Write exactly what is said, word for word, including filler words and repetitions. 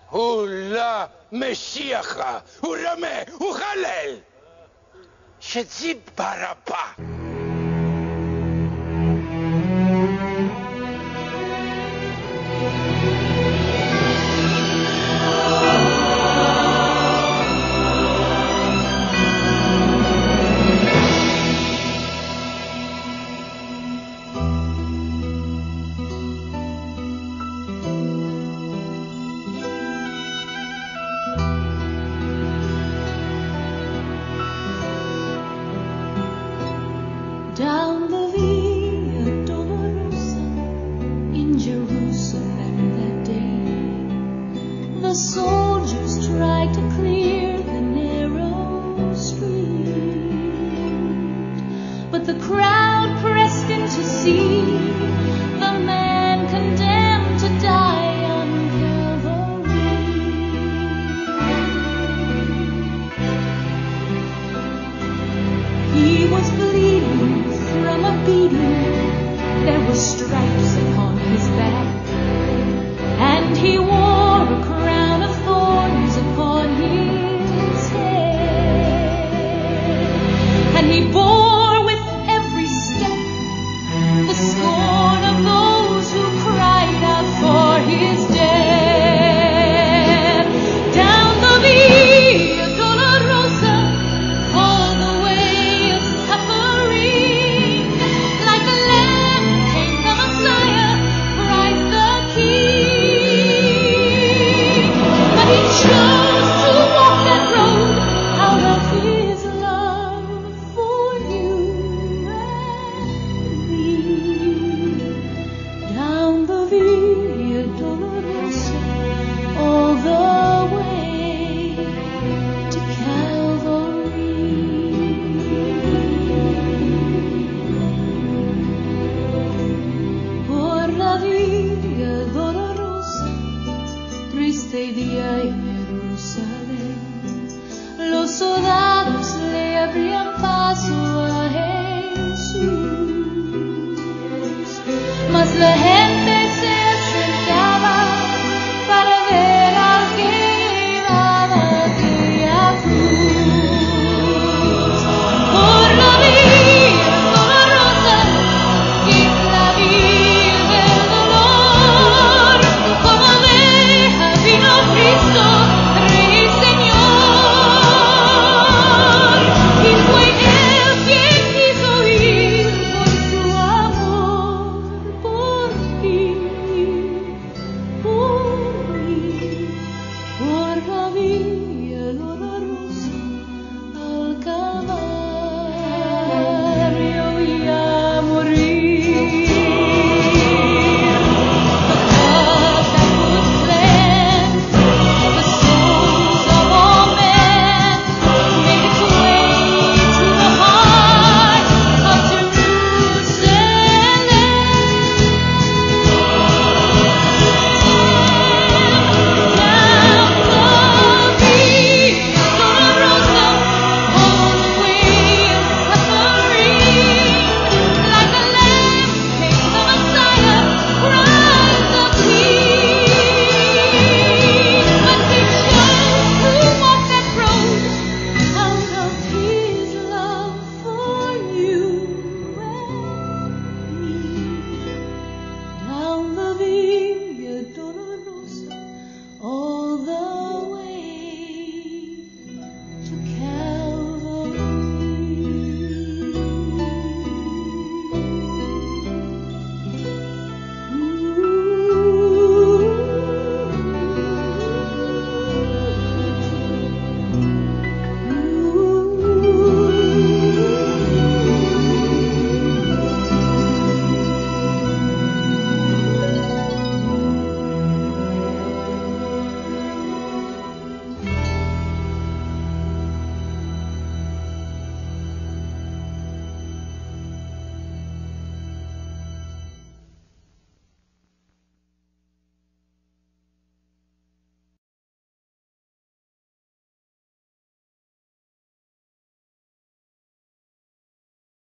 Ula Meshiach, Urame, Uchalel, Shezib Barapa. Down the Via Dolorosa in Jerusalem that day, the soldiers tried to clear the narrow street, but the crowd pressed in to see the man condemned to die on Calvary. He was bleeding from a beating, there were stripes upon his back, and he wore a crown of thorns upon his head, and he bore with every step the scorn of those who cried out for his death. Down the Via Dolorosa, all the way of suffering, like a lamb came the Messiah, Christ the King. But he chose to walk that road out of his love for you and me. Down the Via Dolorosa, all the way to Calvary. Por la Via Dolorosa, triste día en Jerusalén, los soldados le abrían paso